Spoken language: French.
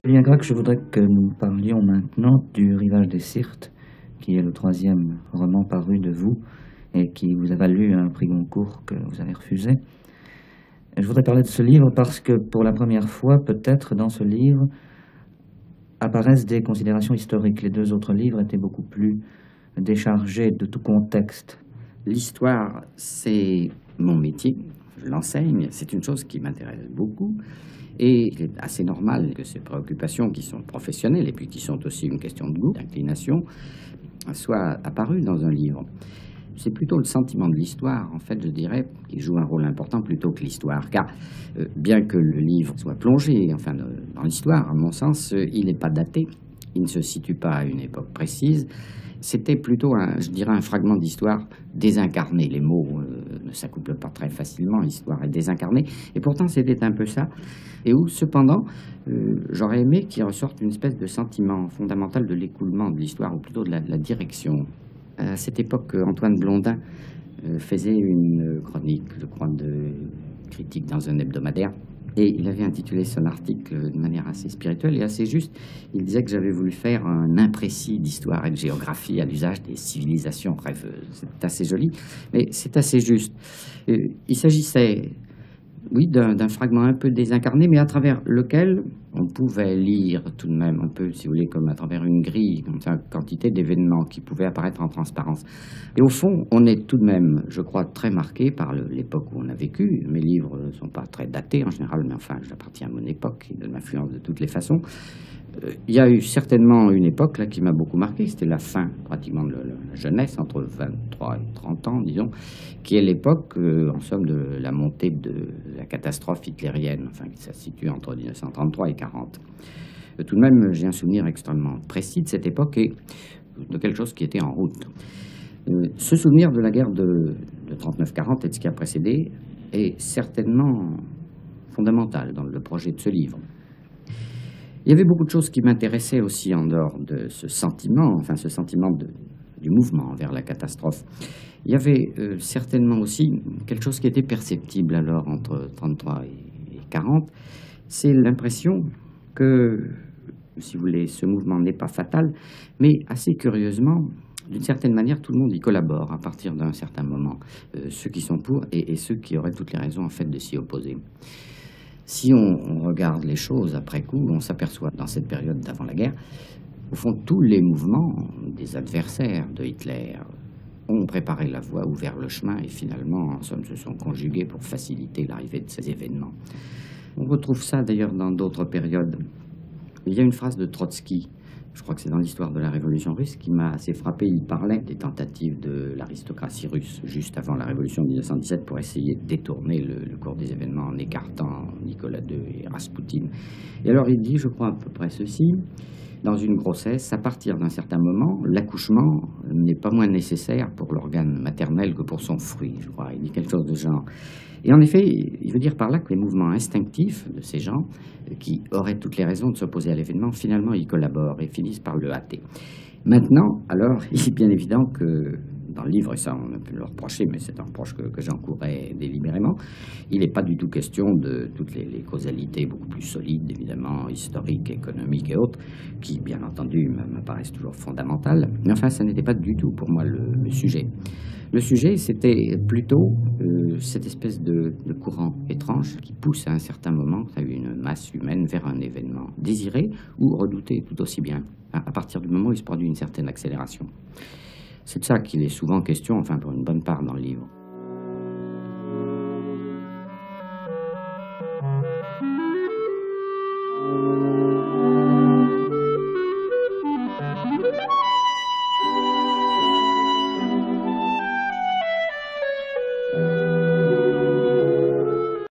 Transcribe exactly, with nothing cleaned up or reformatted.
Eh bien, Gracq, je voudrais que nous parlions maintenant du Rivage des Syrtes, qui est le troisième roman paru de vous et qui vous a valu un prix Goncourt que vous avez refusé. Je voudrais parler de ce livre parce que pour la première fois, peut-être, dans ce livre, apparaissent des considérations historiques. Les deux autres livres étaient beaucoup plus déchargés de tout contexte. L'histoire, c'est mon métier, je l'enseigne, c'est une chose qui m'intéresse beaucoup. Et il est assez normal que ces préoccupations qui sont professionnelles et puis qui sont aussi une question de goût, d'inclination, soient apparues dans un livre. C'est plutôt le sentiment de l'histoire, en fait, je dirais, qui joue un rôle important plutôt que l'histoire. Car euh, bien que le livre soit plongé, enfin, dans l'histoire, à mon sens, euh, il n'est pas daté, il ne se situe pas à une époque précise. C'était plutôt, un, je dirais, un fragment d'histoire désincarné. Les mots euh, ne s'accouplent pas très facilement, l'histoire est désincarnée. Et pourtant, c'était un peu ça. Et où, cependant, euh, j'aurais aimé qu'il ressorte une espèce de sentiment fondamental de l'écoulement de l'histoire, ou plutôt de la, de la direction. À cette époque, Antoine Blondin euh, faisait une chronique, je crois, de critique dans un hebdomadaire. Et il avait intitulé son article de manière assez spirituelle et assez juste. Il disait que j'avais voulu faire un imprécis d'histoire et de géographie à l'usage des civilisations rêveuses. C'est assez joli, mais c'est assez juste. Euh, il s'agissait, oui, d'un fragment un peu désincarné, mais à travers lequel on pouvait lire tout de même un peu, si vous voulez, comme à travers une grille, comme ça, une quantité d'événements qui pouvaient apparaître en transparence. Et au fond, on est tout de même, je crois, très marqué par l'époque où on a vécu. Mes livres ne sont pas très datés en général, mais enfin, j'appartiens à mon époque et de m'influence de toutes les façons. Euh, il y a eu certainement une époque là qui m'a beaucoup marqué, c'était la fin pratiquement de la jeunesse, entre vingt-trois et trente ans, disons, qui est l'époque, euh, en somme, de la montée de la catastrophe hitlérienne, enfin, ça se situe entre mille neuf cent trente-trois et quarante. Euh, tout de même, j'ai un souvenir extrêmement précis de cette époque et de quelque chose qui était en route. Euh, ce souvenir de la guerre de, de trente-neuf quarante et de ce qui a précédé est certainement fondamental dans le projet de ce livre. Il y avait beaucoup de choses qui m'intéressaient aussi en dehors de ce sentiment, enfin ce sentiment de, du mouvement vers la catastrophe. Il y avait euh, certainement aussi quelque chose qui était perceptible alors entre trente-trois et quarante, c'est l'impression que, si vous voulez, ce mouvement n'est pas fatal, mais assez curieusement, d'une certaine manière, tout le monde y collabore à partir d'un certain moment, euh, ceux qui sont pour et, et ceux qui auraient toutes les raisons en fait de s'y opposer. Si on, on regarde les choses après coup, on s'aperçoit dans cette période d'avant la guerre, au fond, tous les mouvements des adversaires de Hitler ont préparé la voie, ouvert le chemin et finalement, en somme, se sont conjugués pour faciliter l'arrivée de ces événements. On retrouve ça d'ailleurs dans d'autres périodes. Il y a une phrase de Trotsky, je crois que c'est dans l'histoire de la Révolution russe, qui m'a assez frappé. Il parlait des tentatives de l'aristocratie russe juste avant la Révolution de mille neuf cent dix-sept pour essayer de détourner le, le cours des événements en écartant Nicolas deux et Raspoutine. Et alors il dit, je crois à peu près ceci: dans une grossesse, à partir d'un certain moment, l'accouchement n'est pas moins nécessaire pour l'organe maternel que pour son fruit, je crois. Il dit quelque chose de genre. Et en effet, il veut dire par là que les mouvements instinctifs de ces gens, qui auraient toutes les raisons de s'opposer à l'événement, finalement y collaborent et finissent par le hâter. Maintenant, alors, il est bien évident que dans le livre, et ça on a pu le reprocher, mais c'est un reproche que, que j'encourais délibérément, il n'est pas du tout question de toutes les, les causalités beaucoup plus solides, évidemment, historiques, économiques et autres, qui, bien entendu, m'apparaissent toujours fondamentales. Mais enfin, ça n'était pas du tout pour moi le, le sujet. Le sujet, c'était plutôt euh, cette espèce de, de courant étrange qui pousse à un certain moment une masse humaine vers un événement désiré ou redouté tout aussi bien, à, à partir du moment où il se produit une certaine accélération. C'est de ça qu'il est souvent question, enfin pour une bonne part dans le livre.